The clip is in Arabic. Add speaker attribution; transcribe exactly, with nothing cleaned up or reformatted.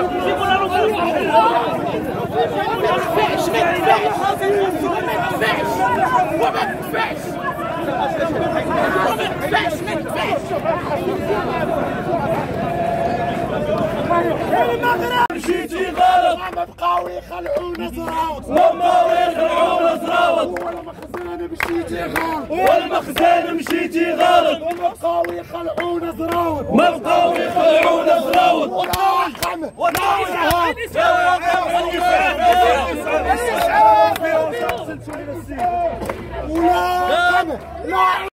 Speaker 1: مشيتي غلط
Speaker 2: ما بقاو يخلعونا زراوط
Speaker 1: ما بقاو يخلعونا زراوط
Speaker 2: والمخزن مشيتي غلط
Speaker 1: والمخزن مشيتي غلط
Speaker 2: ما بقاو يخلعونا زراوط
Speaker 1: ما بقاو يخلعونا زراوط
Speaker 2: والله حمد والله ولا حمد لا